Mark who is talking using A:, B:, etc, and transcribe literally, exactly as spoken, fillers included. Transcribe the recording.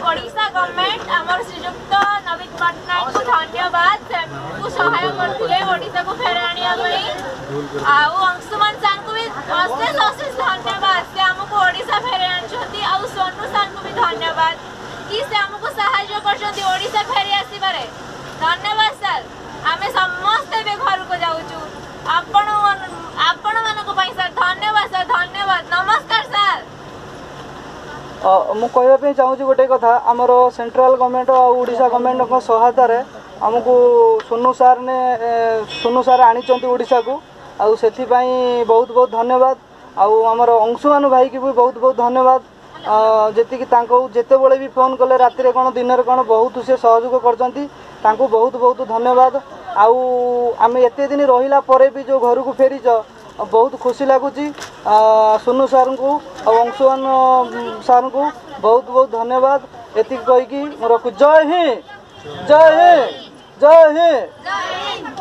A: Odisha government आमर श्रीजुक्त नवीन पट्टनायक को धन्यवाद को सहाय करथिले ओडिशा को फेर आनिया पई आउ अंशुमान सर को भी अशेष अशेष धन्यवाद से हमको ओडिशा फेर आनछथि आउ सोनू सर को भी धन्यवाद कि से हमको सहाय करछथि ओडिशा फेर आसीबारे धन्यवाद सर आमे समस्त बे घर को जाउछु आपण आपण मानको पई सर धन्यवाद सर धन्यवाद नमस्कार सर
B: मु कहवाई चाहूँगी गोटे कथा आमर सेंट्रल गवर्नमेंट और ओडिशा गवर्नमेंट सहायतार आमको सोनू सार ने सोनू सार आनी ओडिशा को आउ से बहुत बहुत धन्यवाद आउ आमर अंशुमान भाई की भी बहुत बहुत धन्यवाद जी जिते बड़े भी फोन कले राति कौन दिन में कौन बहुत से सहयोग कर बहुत बहुत धन्यवाद आउ आम एत दिन रहा भी जो घर को फेरीच बहुत खुशी लगुच सोनू सार को और अंशुमान सार को बहुत बहुत धन्यवाद एति कहीकि रखु जय हिंद जय हिंद जय हिंद।